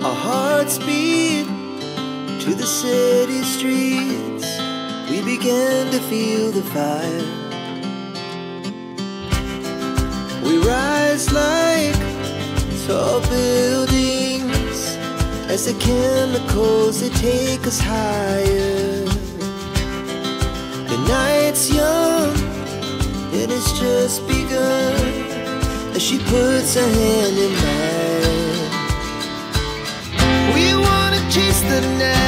Our hearts beat to the city streets. We began to feel the fire. We rise like tall buildings as the chemicals, they take us higher. The night's young and it's just begun as she puts her hand in mine. We wanna chase the night.